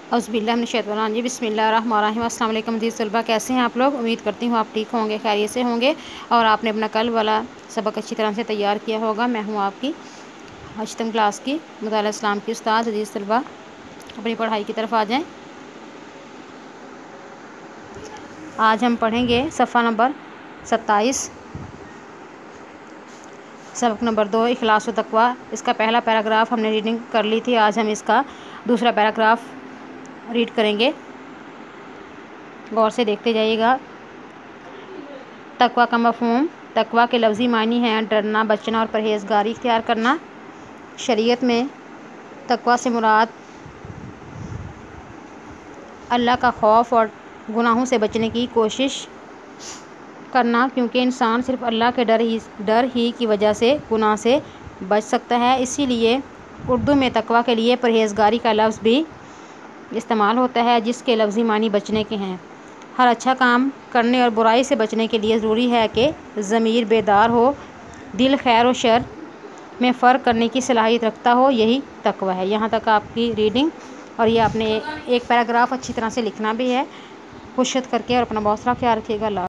औज़ुबिल्लाहि बिस्मिल्लाहिर्रहमानिर्रहीम। अस्सलाम वालेकुम अज़ीज़ तलबा, कैसे हैं आप लोग। उम्मीद करती हूँ आप ठीक होंगे, खैरियत से होंगे और आपने अपना कल वाला सबक अच्छी तरह से तैयार किया होगा। मैं हूँ आपकी 8वीं क्लास की मुताला इस्लाम की उस्ताद। अज़ीज़ तलबा, अपनी पढ़ाई की तरफ आ जाएँ। आज हम पढ़ेंगे सफ़ा नंबर 27, सबक नंबर 2, इखलास व तक़वा। इसका पहला पैराग्राफ हमने रीडिंग कर ली थी। आज हम इसका दूसरा पैराग्राफ रीड करेंगे। गौर से देखते जाइएगा। तक़वा का मफ़हूम। तक़वा के लफ्ज़ी मानी हैं डरना, बचना और परहेज़गारी इख्तियार करना। शरीयत में तक़वा से मुराद अल्लाह का खौफ और गुनाहों से बचने की कोशिश करना, क्योंकि इंसान सिर्फ़ अल्लाह के डर ही की वजह से गुनाह से बच सकता है। इसीलिए उर्दू में तक़वा के लिए परहेज़गारी का लफ्ज़ भी इस्तेमाल होता है, जिसके लफ्ज़ी मानी बचने के हैं। हर अच्छा काम करने और बुराई से बचने के लिए ज़रूरी है कि ज़मीर बेदार हो, दिल खैर और शर में फ़र्क करने की सलाहियत रखता हो। यही तक़वा है। यहाँ तक आपकी रीडिंग, और ये आपने एक पैराग्राफ अच्छी तरह से लिखना भी है खुद करके। और अपना बहुत सारा ख्याल रखिएगा।